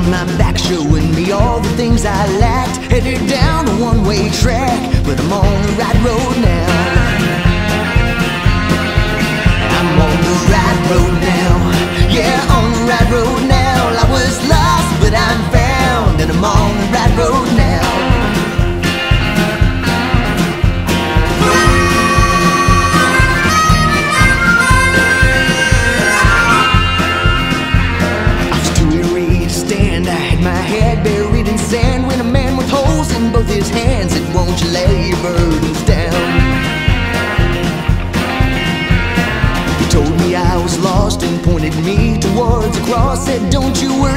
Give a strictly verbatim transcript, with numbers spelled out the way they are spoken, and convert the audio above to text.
my back, showing me all the things I lacked. Headed down a one-way track, but I'm on the right road now. I'm on the right road now. Yeah, on the right road now. I was lost, but I'm found, and I'm on the right road now. My head buried in sand when a man with holes in both his hands said, won't you lay your burdens down? He told me I was lost and pointed me towards a cross. Said, don't you worry.